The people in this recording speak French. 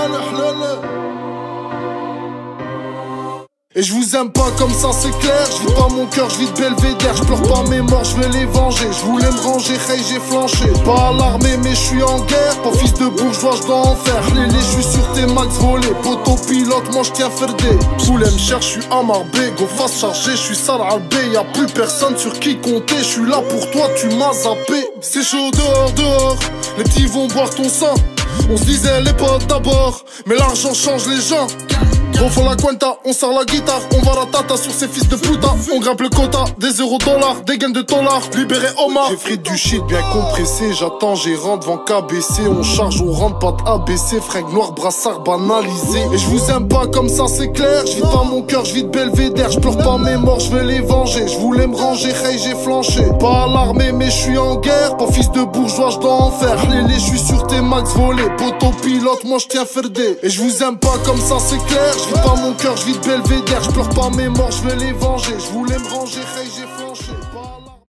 Et je vous aime pas comme ça c'est clair. Je vis pas mon cœur, je vis de Belvédère. Je pleure pas mes morts, je vais les venger. Je voulais me ranger, hey j'ai flanché. Pas à l'armée mais je suis en guerre. Pas fils de bourgeois, je dois en faire. Lélé, je suis sur tes max volés. Potopilote, moi je tiens Ferdé. Poulet me cherche, je suis à Marbé. Go face chargé, je suis sale albé. Y'a plus personne sur qui compter. Je suis là pour toi, tu m'as zappé. C'est chaud dehors, dehors. Les petits vont boire ton sang. On se disait les potes d'abord, mais l'argent change les gens. On fait la cuenta, on sort la guitare, on va la tata sur ces fils de puta. On grimpe le quota, des €, des gains de dollars, libéré Omar. J'ai frites du shit bien compressé, j'attends gérant devant KBC. On charge, on rentre, pas de ABC, fringue noir, brassard banalisé. Et je vous aime pas comme ça c'est clair, je vis pas mon cœur, je vis de Belvédère. Je pleure pas mes morts, je vais les venger. Je voulais me ranger, hey j'ai flanché. Pas à l'armée mais je suis en guerre, pas fils de bourgeois, je dois en faire. Lélé, je suis sur tes max volés, potopilote, moi je tiens Ferdé. Et je vous aime pas comme ça c'est clair. Je vis pas mon cœur, je vis de Belvédère. Je pleure pas mes morts, je vais les venger. Je voulais me ranger, hey,